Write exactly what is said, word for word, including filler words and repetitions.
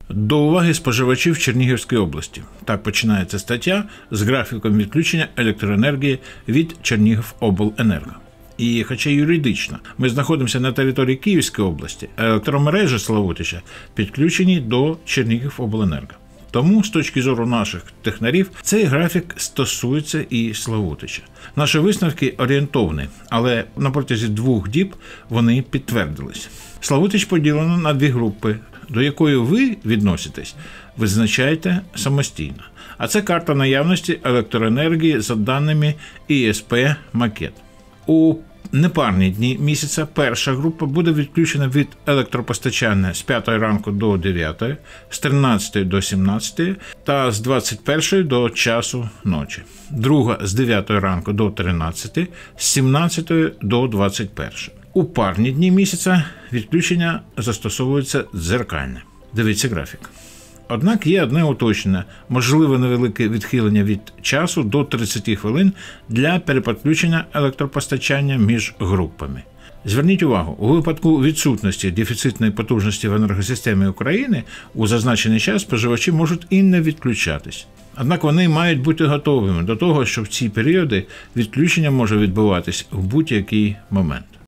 До уваги споживачів Чернігівської області. Так починається стаття з графіком відключення електроенергії від Чернігівобленерго. І хоча юридично ми знаходимося на території Київської області, електромережі Славутича підключені до Чернігівобленерго. Тому, з точки зору наших технарів, цей графік стосується і Славутича. Наші висновки орієнтовні, але на протязі двох діб вони підтвердились. Славутич поділено на дві групи, до якої ви відноситесь, визначайте самостійно. А це карта наявності електроенергії за даними І С П «Макет». У непарні дні місяця перша група буде відключена від електропостачання з п'ятої ранку до дев'ятої, з тринадцятої до сімнадцятої та з двадцять першої до часу ночі. Друга з дев'ятої ранку до тринадцятої, з сімнадцятої до двадцять першої. У парні дні місяця відключення застосовується дзеркальне. Дивіться графік. Однак є одне уточнення – можливе невелике відхилення від часу до тридцять хвилин для переподключення електропостачання між групами. Зверніть увагу, у випадку відсутності дефіцитної потужності в енергосистемі України у зазначений час споживачі можуть і не відключатись. Однак вони мають бути готовими до того, що в ці періоди відключення може відбуватись в будь-який момент.